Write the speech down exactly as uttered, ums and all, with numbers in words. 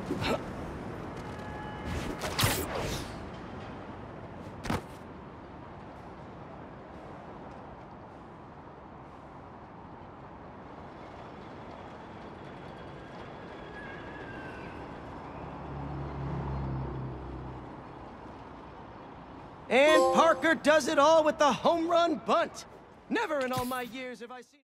And Parker does it all with the home run bunt. Never in all my years have I seen...